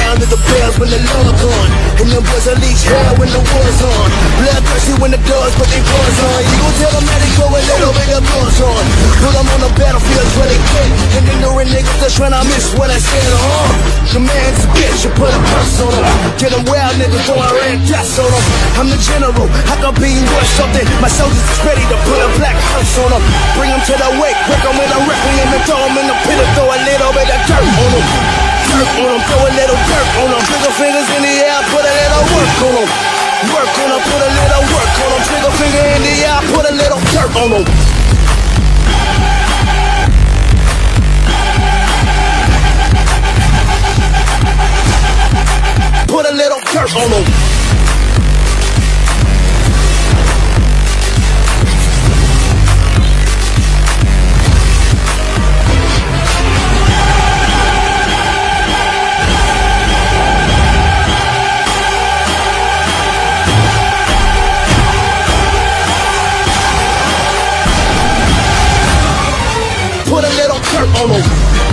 sound of the bells when the love gone, and them boys unleash hell when the war's on. Bloodthirsty when the doors put their paws on. You gon' tell them that they go a little bit of clothes on. Put them on the battlefield where they quit, and ignorant niggas just tryna miss what I said. The man's a bitch, you put a curse on them. Get them wild niggas throwing red gas on them. I'm the general, I can be worth something. My soldiers is ready to put a black hearse on them. Bring them to the wake, quick them with a requiem and throw them in the pit and throw a little bit of dirt on them. Dirt on them, throw a little dirt on them. Trigger fingers in the air, put a little work on them. Work on them, put a little work on them. Trigger finger in the air, put a little dirt on them. Put a little dirt on them. Put a little dirt on them.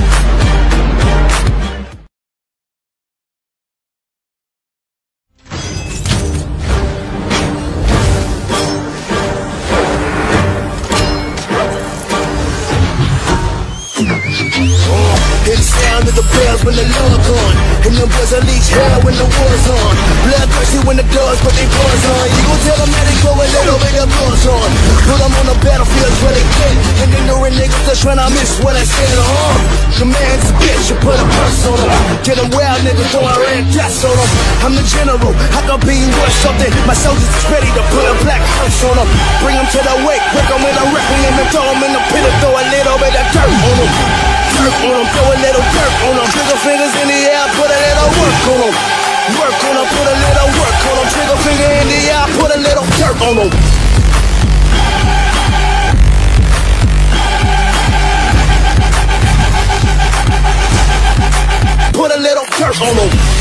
Hear the sound of the bells when the love gone, and them boys unleash hell when the war's on. Bloodthirsty when the doors put their paws on. You gon' tell them that they go a little bit of clothes on. Put them on the battlefield where they quit, and ignorant niggas just tryna miss what I said. The man's a bitch, you put a curse on them. Get them wild niggas throwing red gas on them. I'm the general, I can be worth something. My soldiers is ready to put a black hearse on them. Bring them to the wake, quick them with a requiem and throw them in the pit and throw a little bit of dirt on them. Dirt on them, throw a little dirt on them. Trigger fingers in the air, put a little work on them. Work on them, put a little work on them. Trigger finger in the air, put a little dirt on them. Put a little dirt on them.